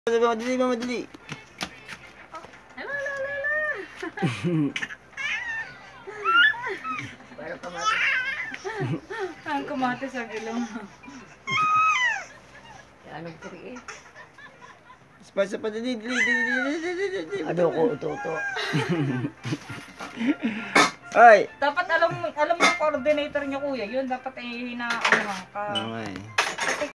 Madali, madali. Para kamatis. Ang kamatis sa gilong. Anong kiri eh? Spasa pa dali. Ano ko uto-uto? Ay! Dapat alam mo yung coordinator niya kuya. Yun dapat ay hina ano ka. Okay.